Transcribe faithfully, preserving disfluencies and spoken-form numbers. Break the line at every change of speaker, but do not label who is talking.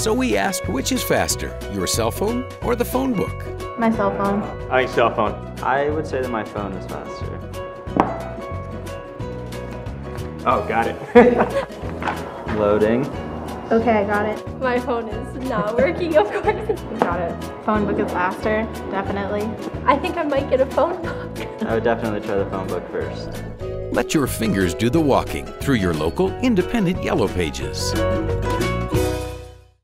So we asked, which is faster, your cell phone or the phone book?
My cell phone.
I think cell phone.
I would say that my phone is faster.
Oh, got it.
Loading.
Okay, I got it.
My phone is not working, of course.
Got it. Phone book is faster, definitely.
I think I might get a phone book.
I would definitely try the phone book first.
Let your fingers do the walking through your local independent Yellow Pages.